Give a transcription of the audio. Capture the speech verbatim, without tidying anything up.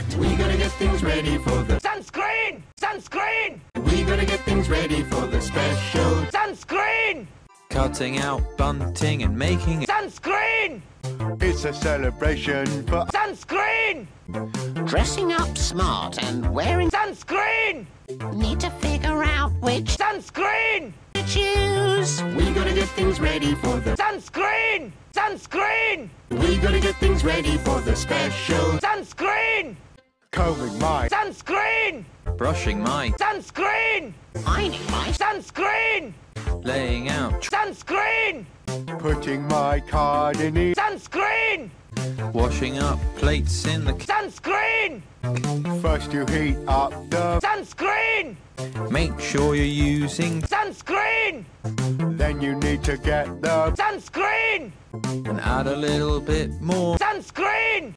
product. We gotta get things ready for the Sunscreen! Sunscreen! We gotta get things ready for the special Sunscreen! Cutting out bunting and making Sunscreen! It's a celebration for Sunscreen! Dressing up smart and wearing Sunscreen! Need to figure out which Sunscreen! to choose. We gotta get things ready for the Sunscreen! Sunscreen! We gotta get things ready for the special Sunscreen! combing my Sunscreen! brushing my Sunscreen! Finding my Sunscreen! laying out Sunscreen! putting my card in the Sunscreen! washing up plates in the Sunscreen! first you heat up the Sunscreen! make sure you're using Sunscreen! then you need to get the Sunscreen! and add a little bit more Sunscreen!